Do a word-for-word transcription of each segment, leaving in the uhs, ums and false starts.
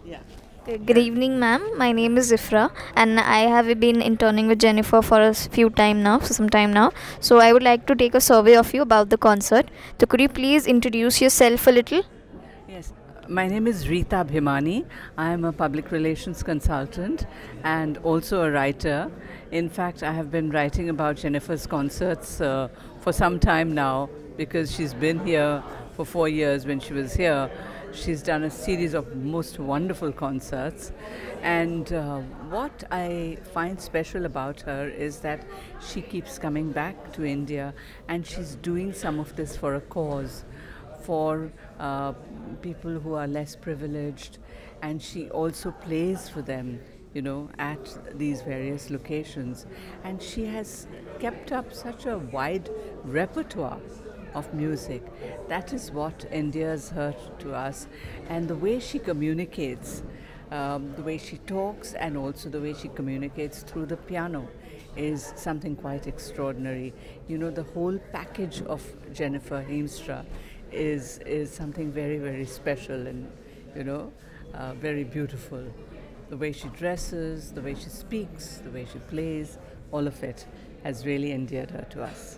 Yeah. Okay, good evening, ma'am. My name is Ifra, and I have been interning with Jennifer for a s- few time now, for some time now. So I would like to take a survey of you about the concert. So could you please introduce yourself a little? Yes. My name is Rita Bhimani. I am a public relations consultant and also a writer. In fact, I have been writing about Jennifer's concerts uh, for some time now because she's been here for four years when she was here. She's done a series of most wonderful concerts. And uh, what I find special about her is that she keeps coming back to India and she's doing some of this for a cause, for uh, people who are less privileged, and she also plays for them, you know, at these various locations. And she has kept up such a wide repertoire of music. That is what endears her to us, and the way she communicates, um, the way she talks, and also the way she communicates through the piano is something quite extraordinary. You know, the whole package of Jennifer Heemstra is is something very, very special and, you know, uh, very beautiful. The way she dresses, the way she speaks, the way she plays, all of it has really endeared her to us.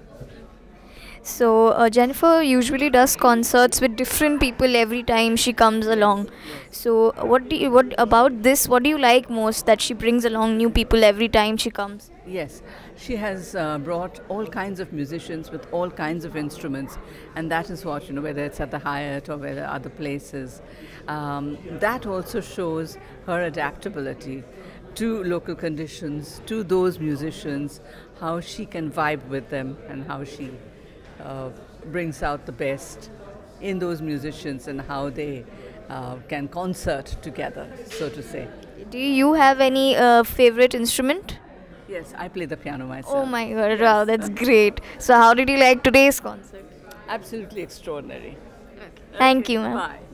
So uh, Jennifer usually does concerts with different people every time she comes along. So uh, what do you, what about this? What do you like most that she brings along new people every time she comes? Yes, she has uh, brought all kinds of musicians with all kinds of instruments, and that is what, you know, whether it's at the Hyatt or whether other places. Um, that also shows her adaptability to local conditions, to those musicians, how she can vibe with them, and how she uh, brings out the best in those musicians and how they uh, can concert together, so to say. Do you have any uh, favorite instrument? Yes, I play the piano Oh myself. my god, wow, that's great. So how did you like today's concert? Absolutely extraordinary. Thank Okay, you, ma'am. bye.